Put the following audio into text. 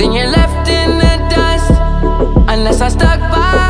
then you're left in the dust. Unless I stuck by